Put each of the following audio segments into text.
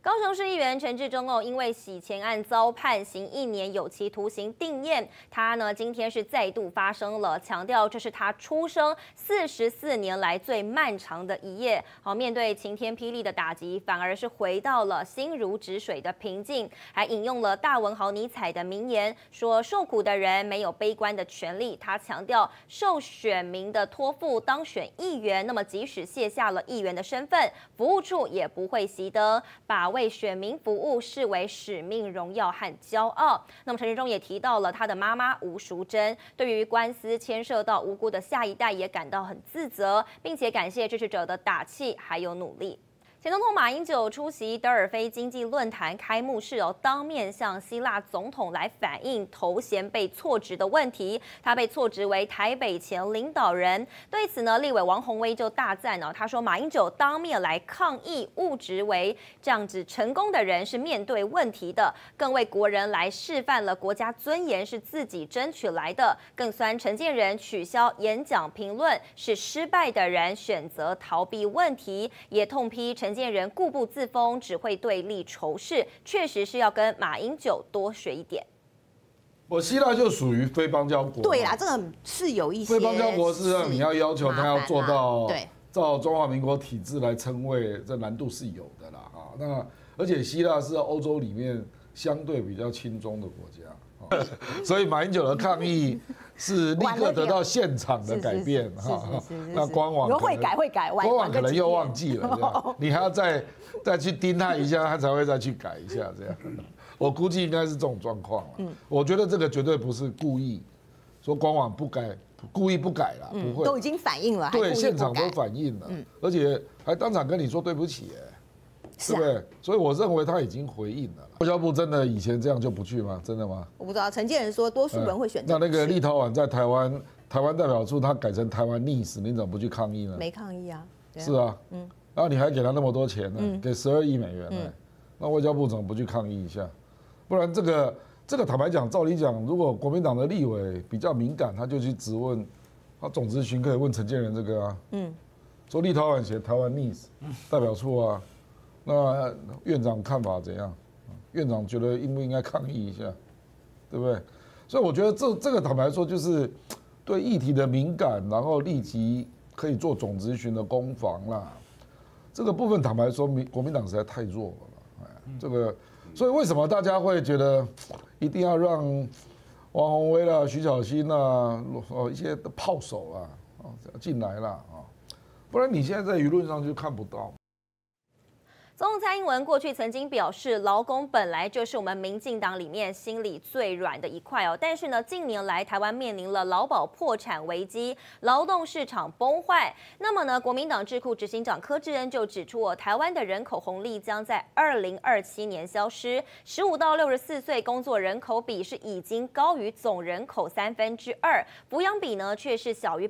高雄市议员陈致中因为洗钱案遭判刑1年有期徒刑定谳，他呢今天是再度发声了，强调这是他出生44年来最漫长的一夜。好，面对晴天霹雳的打击，反而是回到了心如止水的平静，还引用了大文豪尼采的名言，说受苦的人没有悲观的权利。他强调受选民的托付当选议员，那么即使卸下了议员的身份，服务处也不会熄灯，把为选民服务视为使命、荣耀和骄傲。那么陈致中也提到了他的妈妈吴淑珍，对于官司牵涉到无辜的下一代也感到很自责，并且感谢支持者的打气还有努力。前总统马英九出席德尔菲经济论坛开幕式当面向希腊总统来反映头衔被错植的问题。他被错植为台北前领导人，对此呢，立委王宏威就大赞他说马英九当面来抗议误植为这样子成功的人是面对问题的，更为国人来示范了国家尊严是自己争取来的，更酸陈建仁取消演讲评论是失败的人选择逃避问题，也痛批陈建仁固步自封，只会对立仇视，确实是要跟马英九多学一点。 希腊就属于非邦交国， 对啦，这个是有一些非邦交国是让你要求他要做到对照中华民国体制来称谓，这难度是有的啦啊。那而且希腊是欧洲里面相对比较亲中的国家，所以马英九的抗议是立刻得到现场的改变哈。那官网会改， 官网可能又忘记了，这样你还要再去盯他一下，他才会再去改一下这样。我估计应该是这种状况了。我觉得这个绝对不是故意说官网不改，故意不改了，不会， 都已经反映了， 对，现场都反映了，而且还当场跟你说对不起，对不对？所以我认为他已经回应了。外交部真的以前这样就不去吗？真的吗？ 我不知道，陈建仁说多数人会选择。 那个立陶宛在台湾代表处，他改成台湾逆死，你怎么不去抗议呢？ 没抗议啊。 是啊，然后你还给他那么多钱呢，给12亿美元呢，那外交部怎么不去抗议一下？不然这个坦白讲，照理讲，如果国民党的立委比较敏感，他就去质问，他总咨询可以问陈建仁这个啊，说立陶宛写台湾逆死代表处啊，那院长看法怎样？院长觉得应不应该抗议一下，对不对？所以我觉得这个坦白说，就是对议题的敏感，然后立即可以做总咨询的攻防啦。这个部分坦白说，国民党实在太弱了啦。这个，所以为什么大家会觉得一定要让王宏威啦、徐巧芯啦、一些炮手啊进来啦啊？不然你现在在舆论上就看不到。 总统蔡英文过去曾经表示，劳工本来就是我们民进党里面心里最软的一块但是呢，近年来台湾面临了劳保破产危机，劳动市场崩坏。那么呢，国民党智库执行长柯志恩就指出台湾的人口红利将在2027年消失，15到64岁工作人口比是已经高于总人口2/3，抚养比呢却是小于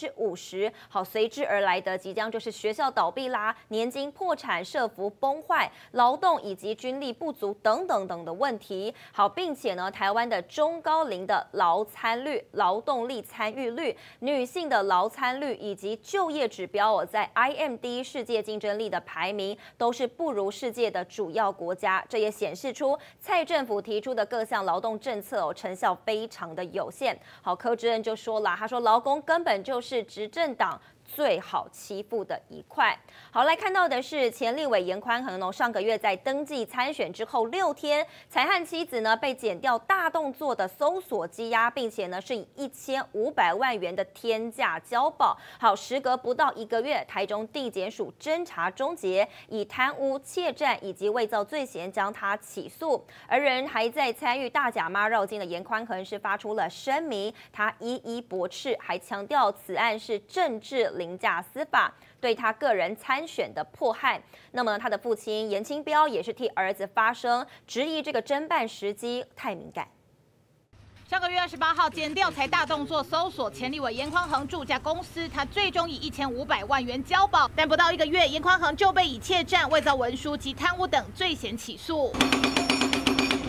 50%。好，随之而来的即将就是学校倒闭啦，年金破产、社福崩坏、劳动以及军力不足等等的问题。好，并且呢，台湾的中高龄的劳参率、劳动力参与率、女性的劳参率以及就业指标在 IMD 世界竞争力的排名都是不如世界的主要国家。这也显示出蔡政府提出的各项劳动政策成效非常的有限。好，柯志恩就说了，他说劳工根本就是执政党最好欺负的一块。好，来看到的是前立委严宽恒上个月在登记参选之后6天，才和妻子呢被检调大动作的搜索羁押，并且呢是以1500万元的天价交保。好，时隔不到1个月，台中地检署侦查终结，以贪污、窃占以及伪造罪嫌将他起诉。而人还在参与大甲妈绕境的严宽恒是发出了声明，他一一驳斥，还强调此案是政治凌驾司法，对他个人参选的迫害。那么他的父亲严清标也是替儿子发声，质疑这个侦办时机太敏感。 上个月28号，检调才大动作搜索前立委严宽恒住家公司，他最终以1500万元交保，但不到1个月，严宽恒就被以窃占、伪造文书及贪污等罪嫌起诉。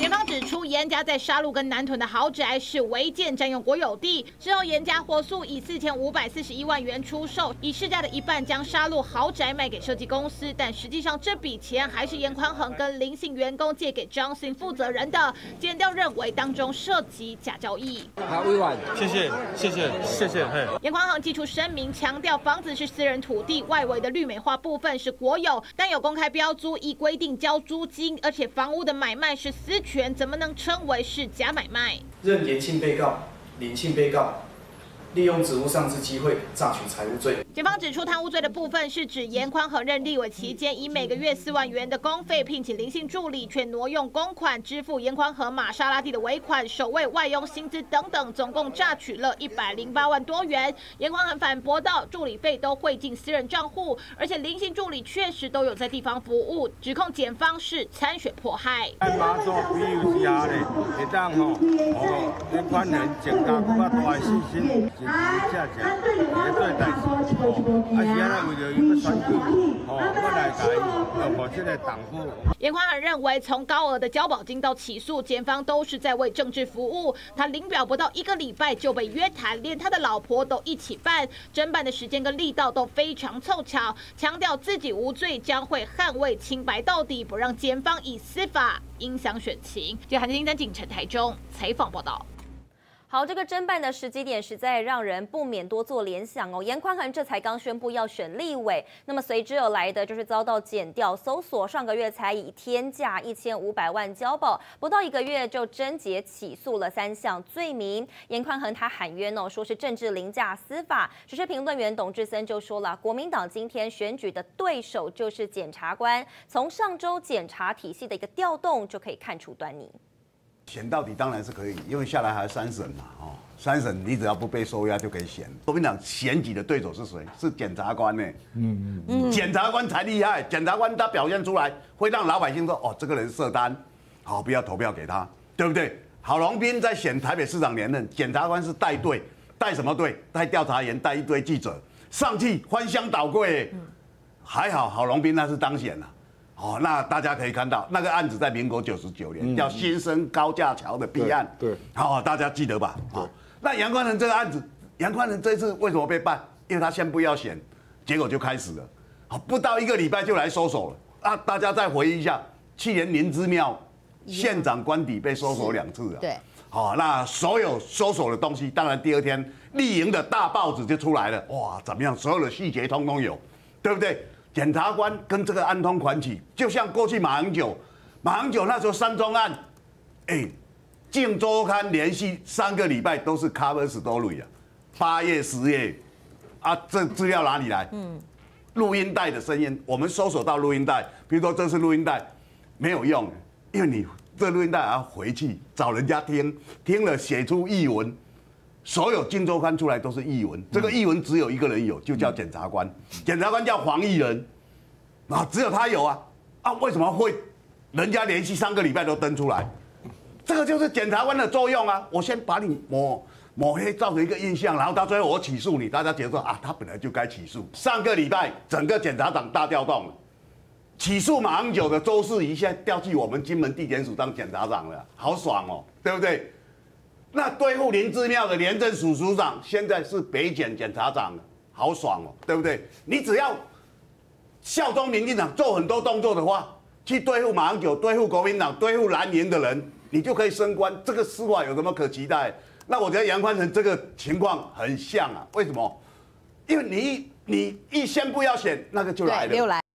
检方指出，严家在沙鹿跟南屯的豪宅是违建占用国有地，之后严家火速以4541万元出售，以市价的一半将沙鹿豪宅卖给设计公司，但实际上这笔钱还是严宽恒跟林姓员工借给张姓负责人的。检调认为当中涉及假交易。 好，委婉， 谢谢。 严宽恒寄出声明，强调房子是私人土地，外围的绿美化部分是国有，但有公开标租，依规定交租金，而且房屋的买卖是私权，怎么能称为是假买卖？ 任严姓被告、林姓被告利用职务上之机会诈取财物罪。 检方指出，贪污罪的部分是指严宽恒任立委期间，以每个月4万元的公费聘请林姓助理，却挪用公款支付严宽恒玛莎拉蒂的尾款、守卫外佣薪资等等，总共诈取了108万多元。严宽恒反驳道，助理费都汇进私人账户，而且林姓助理确实都有在地方服务，指控检方是参选迫害。 马祖比有时啊咧，会当吼，严宽恒警察比较大细心。真真正正伫对代志，啊是安尼为着伊要选举，我来甲伊要互这个党部。 严宽恒认为，从高额的交保金到起诉，检方都是在为政治服务。他领表不到1个礼拜就被约谈，连他的老婆都一起办，侦办的时间跟力道都非常凑巧。强调自己无罪，将会捍卫清白到底，不让检方以司法影响选情。记者韩金在警城台中采访报道。 好，这个侦办的时机点实在让人不免多做联想哦。严宽恒这才刚宣布要选立委，那么随之而来的就是遭到检调搜索，上个月才以天价1500万交保，不到1个月就侦结起诉了3项罪名。严宽恒他喊冤哦，说是政治凌驾司法。时事评论员董志森就说了，国民党今天选举的对手就是检察官，从上周检察体系的一个调动就可以看出端倪。 选到底当然是可以，因为下来还有3审嘛，3审你只要不被收押就可以选。国民党选举的对手是谁？是检察官呢。检察官才厉害，检察官他表现出来会让老百姓说，哦，这个人涉贪，好，不要投票给他，对不对？郝龙斌在选台北市长连任，检察官是带队，带什么队？带调查员，带一堆记者上去翻箱倒柜，还好郝龙斌那是当选了。那大家可以看到，那个案子在民国99年，叫新生高架桥的弊案。对，大家记得吧？那杨宽仁这个案子，杨宽仁这次为什么被办？因为他宣布要选，结果就开始了。不到1个礼拜就来收手了。大家再回忆一下，去年林之妙县长官邸被收手2次了。对，那所有收手的东西，当然第2天立营的大报纸就出来了。哇，怎么样？所有的细节通通有，对不对？检察官跟这个暗通款曲，就像过去马英九那时候3中案，镜周刊连续3个礼拜都是 cover story 啊，8页10页，这资料哪里来？录音带的声音，我们搜索到录音带，比如说这是录音带，没有用，因为你这录音带还要回去找人家听了写出译文。所有镜周刊出来都是译文，这个译文只有1个人有，就叫检察官。检察官叫黄义仁，只有他有啊！为什么会人家连续3个礼拜都登出来？这个就是检察官的作用啊！我先把你抹黑，造成一个印象，然后到最后我起诉你，大家觉得说他本来就该起诉。上个礼拜整个检察长大调动了，起诉马英九的周世仪现在调去我们金门地检署当检察长了，好爽哦，对不对？那对付林之妙的廉政署署长，现在是北检检察长了，好爽哦，对不对？你只要效忠民进党，做很多动作的话，去对付马英九、对付国民党、对付蓝营的人，你就可以升官。这个司法有什么可期待？那我觉得杨宽仁这个情况很像啊，为什么？因为你一宣布要选，那个就来了。